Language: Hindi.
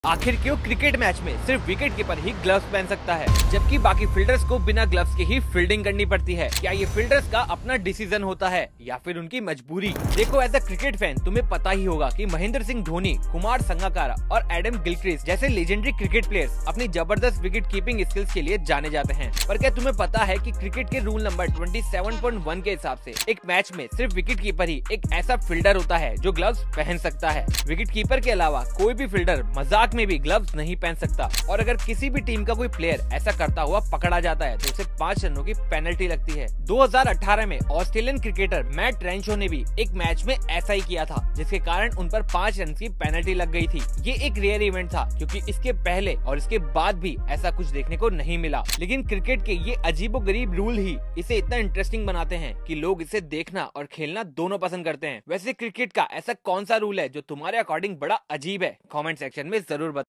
आखिर क्यों क्रिकेट मैच में सिर्फ विकेट कीपर ही ग्लव्स पहन सकता है, जबकि बाकी फील्डर्स को बिना ग्लव्स के ही फील्डिंग करनी पड़ती है? क्या ये फील्डर्स का अपना डिसीजन होता है या फिर उनकी मजबूरी? देखो, एज अ क्रिकेट फैन तुम्हें पता ही होगा कि महेंद्र सिंह धोनी, कुमार संगकारा और एडम गिलक्रिस्ट जैसे लेजेंडरी क्रिकेट प्लेयर्स अपनी जबरदस्त विकेट कीपिंग स्किल्स के लिए जाने जाते हैं। पर क्या तुम्हें पता है कि क्रिकेट के रूल नंबर 27.1 के हिसाब से एक मैच में सिर्फ विकेट कीपर ही एक ऐसा फील्डर होता है जो ग्लव्स पहन सकता है। विकेट कीपर के अलावा कोई भी फील्डर मजाक में भी ग्लव्स नहीं पहन सकता, और अगर किसी भी टीम का कोई प्लेयर ऐसा करता हुआ पकड़ा जाता है तो उसे 5 रनों की पेनल्टी लगती है। 2018 में ऑस्ट्रेलियन क्रिकेटर मैट रेंशो ने भी एक मैच में ऐसा ही किया था, जिसके कारण उन पर 5 रन की पेनल्टी लग गई थी। ये एक रेयर इवेंट था, क्योंकि इसके पहले और इसके बाद भी ऐसा कुछ देखने को नहीं मिला। लेकिन क्रिकेट के ये अजीबोगरीब रूल ही इसे इतना इंटरेस्टिंग बनाते हैं कि लोग इसे देखना और खेलना दोनों पसंद करते हैं। वैसे क्रिकेट का ऐसा कौन सा रूल है जो तुम्हारे अकॉर्डिंग बड़ा अजीब है? कमेंट सेक्शन में जरूर बताओ।